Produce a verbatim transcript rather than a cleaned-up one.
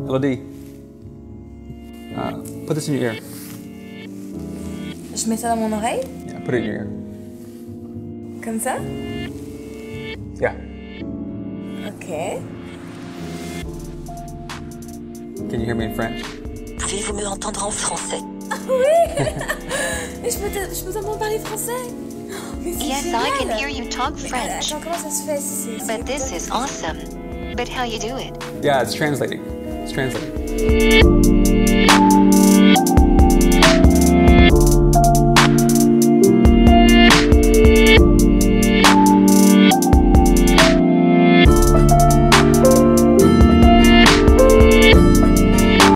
Elodie, uh, put this in your ear. Je mets ça dans mon oreille? Yeah, put it in your ear. Comme ça? Yeah. Ok. Can you hear me in French? Pouvez-vous me entendre en français? Ah oui! Et je peux te- je peux t'entendre parler français? Mais c'est Yes, génial. I can hear you talk Mais, French. attends, comment ça se fait? Si c'est- But this is awesome. But how you do it? Yeah, it's translating. It's translating.